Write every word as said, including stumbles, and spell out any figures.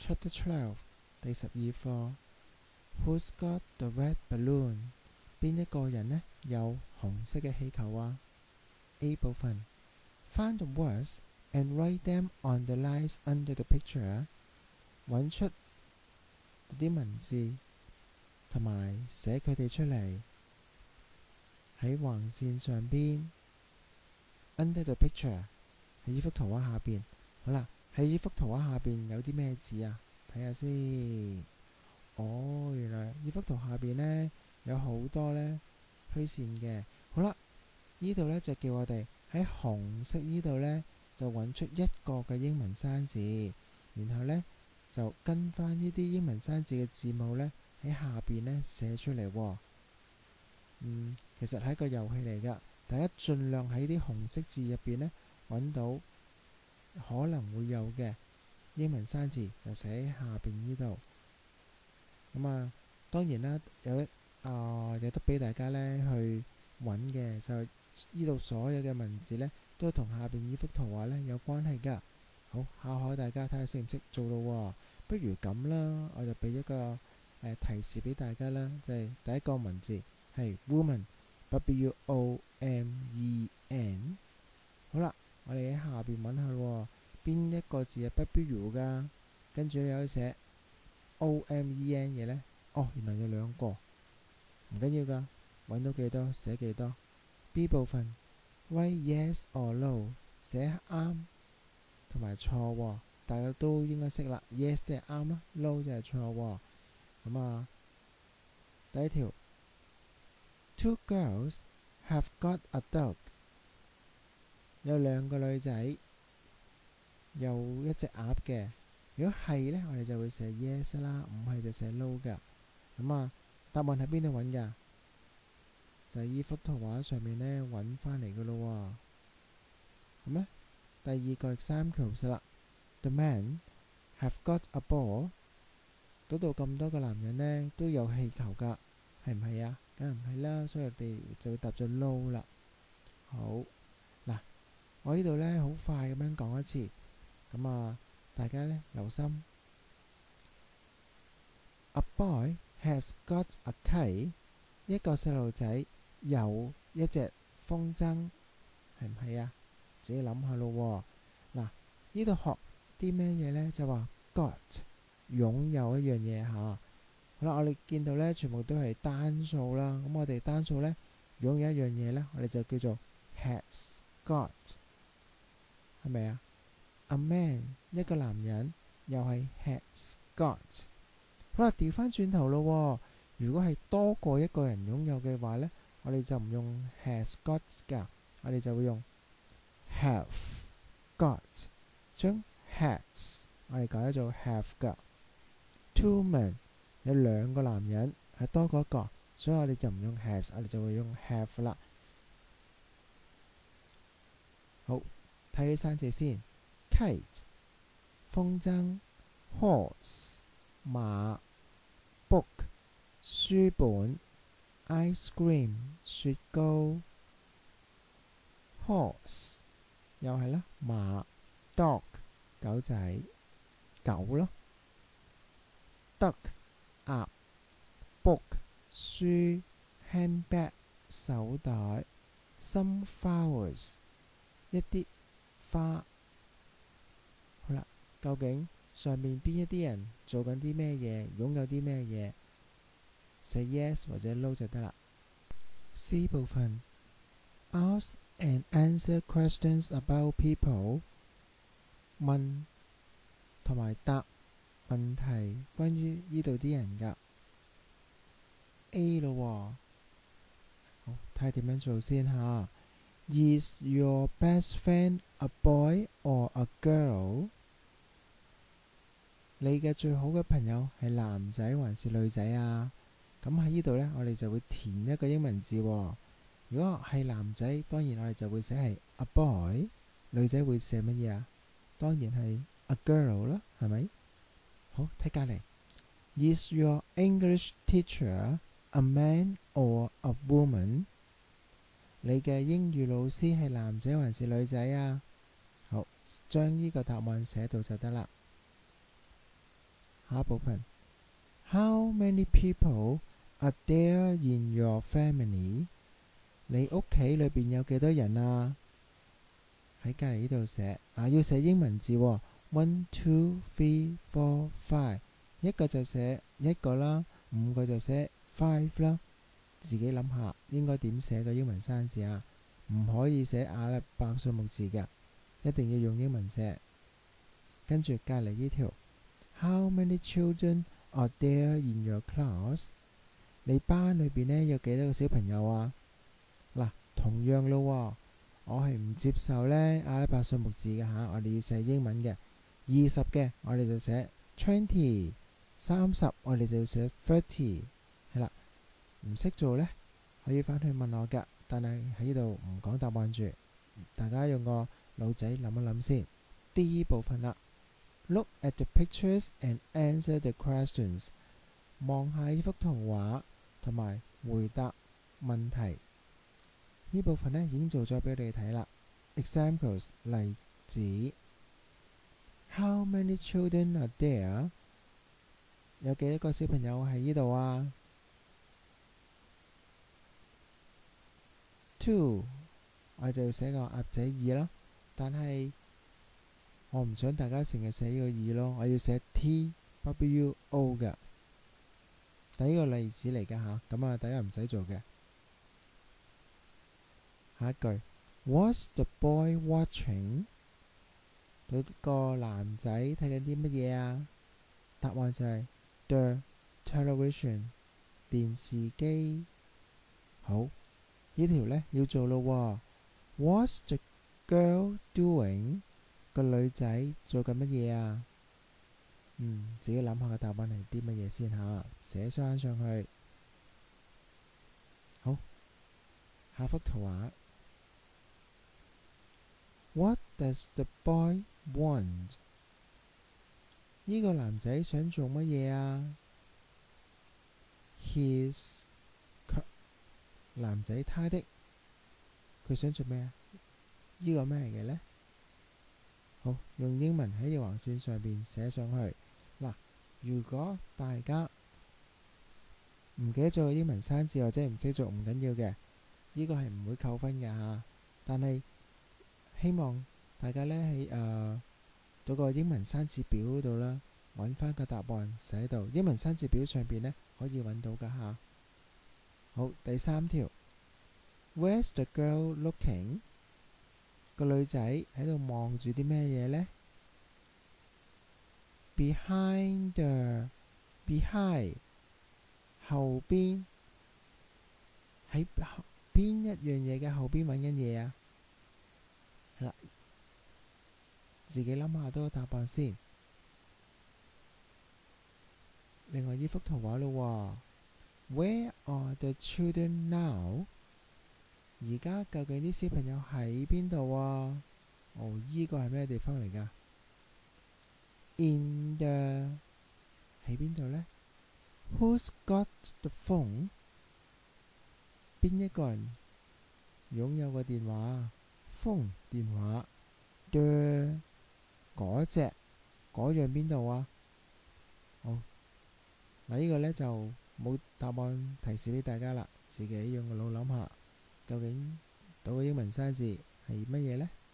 Chapter twelve 第十二課 Who's got the red balloon？ 邊一個人呢有紅色嘅氣球啊 ？A 部分 Find the words and write them on the lines under the picture。 揾出啲文字同埋寫佢哋出嚟喺橫線上邊。Under the picture 喺呢幅圖畫下邊。好啦，喺呢幅圖畫下邊有啲咩字啊？睇下先。哦，原來呢幅圖下邊呢有好多呢虛線嘅。好啦，呢度呢就叫我哋喺紅色呢度呢就揾出一個嘅英文生字，然後呢就跟翻呢啲英文生字嘅字母呢喺下邊呢寫出嚟喎。嗯，其實係一個遊戲嚟㗎，大家盡量喺啲紅色字入邊呢揾到可能會有嘅英文生字，就寫喺下邊呢度。咁啊，當然啦，有得啊，有得俾大家呢去揾嘅，就係呢度所有嘅文字呢都同下邊呢幅圖畫呢有關係㗎。好，考考大家睇下識唔識做咯喎。不如咁啦，我就俾一個誒、呃、提示俾大家啦，就係、是、第一個文字係 woman，W O M E N。好啦，我哋喺下邊揾下咯，邊一個字係 W 㗎？跟住有寫 O M E N 嘅呢？哦，原來有兩個，唔緊要㗎，揾到幾多寫幾多。B 部分 Write yes or no， 寫啱同埋錯喎，大家都應該識啦。Yes 即係啱啦 ，No 就係錯喎。咁啊，第一條 Two girls have got a dog， 有兩個女仔有一隻鴨嘅。如果係呢，我哋就會寫 yes 啦，唔係就寫 no 㗎。咁啊，答案喺邊度揾㗎？就係依幅圖畫上面呢揾翻嚟㗎咯喎。咁呢，第二個 example 啦。The men have got a ball。嗰度咁多個男人呢都有氣球㗎，係唔係啊？梗係唔係啦，所以我哋就會答咗 no 啦。好，嗱，我呢度呢好快咁樣講一次，咁啊，大家呢留心。A boy has got a kite。 一個細路仔有一隻風箏，係唔係啊？自己諗下咯喎。嗱，呢度學啲咩嘢呢？就話 got 擁有一樣嘢嚇。好啦，我哋見到呢全部都係單數啦。咁我哋單數呢，擁有一樣嘢呢，我哋就叫做 has got， 係咪啊？ A man 一個男人又係 has got。好啦，調翻轉頭咯。如果係多過一個人擁有嘅話呢，我哋就唔用 has got 㗎，我哋就會用 have got， 將 has 我哋改做 have 㗎。Two men 有兩個男人係多過一個，所以我哋就唔用 has， 我哋就會用 have 啦。好，睇呢三隻先 ：kite 風箏、horse 馬、book 書本、ice cream 雪糕、horse 又係啦馬、dog 狗仔狗咯、duck 鴨、book 書、handbag 手袋、some flowers 一啲花。好啦，究竟上面邊一啲人做緊啲咩嘢，擁有啲咩嘢，寫 yes 或者 no 就得啦。C 部分 Ask and answer questions about people， 問同埋答問題關於呢度啲人㗎。A 咯喎，好，睇下點樣做先嚇。Is your best friend a boy or a girl？ 你嘅最好嘅朋友係男仔還是女仔啊？咁喺呢度呢，我哋就會填一個英文字喎。如果係男仔，當然我哋就會寫係 a boy， 女仔會寫乜嘢啊？當然係 a girl 啦，係咪？好，睇隔離。Is your English teacher a man or a woman？ 你嘅英語老師係男仔還是女仔啊？好，將呢個答案寫到就得啦。 下一部分 How many people are there in your family？ 你屋企裏邊有幾多人啊？喺隔離呢度寫嗱，要寫英文字喎 one two three four five， 一個就寫一個啦，五個就寫 five 啦。自己諗下應該點寫個英文生字啊？唔可以寫阿拉伯數目字嘅，一定要用英文寫。跟住隔離呢條 How many children are there in your class？ 你班裏邊呢有幾多個小朋友啊？嗱，同樣咯喎，我係唔接受呢阿拉伯數目字嘅嚇，我哋要寫英文嘅。二十嘅我哋就寫 twenty， 三十我哋就要寫 thirty， 係啦。唔識做呢，可以翻去問我㗎，但係喺呢度唔講答案住，大家用個腦仔諗一諗先。第二部分啦 ，Look at the pictures and answer the questions。望下呢幅圖畫同埋回答問題。呢部分呢已經做咗俾你哋睇啦。Examples 例子 How many children are there？ 有幾多個小朋友喺呢度啊？Two， 我就寫個鴨仔二咯，但係我唔想大家成日寫呢個二咯，我要寫 T W O 嘅。第一個例子嚟㗎吓，咁啊大家唔使做嘅。下一句 What's the boy watching？ 嗰個男仔睇緊啲乜嘢啊？答案就係 The television， 電視機。好，呢條呢要做咯喎。What's the girl doing？ 個女仔做緊乜嘢啊？嗯，自己諗下個答案係啲乜嘢先嚇，寫翻上去。好，下幅圖畫。What does the boy want？ 呢個男仔想做乜嘢啊 ？His 男仔他的，佢想做咩啊？呢個咩嚟嘅呢？好，用英文喺條橫線上邊寫上去。嗱，如果大家唔記得咗個英文生字或者唔識做唔緊要嘅，呢個係唔會扣分嘅嚇。但係希望大家呢喺誒嗰個英文生字表嗰度啦，揾翻個答案寫喺度。英文生字表上邊呢可以揾到噶嚇。好，第三條 Where's the girl looking？ 個女仔喺度望住啲咩嘢呢？ Behind the behind 後邊，喺邊一樣嘢嘅後邊揾緊嘢啊？係啦，自己諗下多個答案先。另外呢幅圖畫咯喎 ，Where are the children now？ 而家究竟啲小朋友喺邊度啊？哦，依個係咩地方嚟㗎 ？In the 喺邊度呢？ Who's got the phone？ 邊一個人擁有個電話 ？Phone 電話 The 嗰隻嗰樣邊度啊？好，嗱呢個呢就冇答案提示俾大家啦，自己用個腦諗下，究竟嗰個英文生字係乜嘢呢？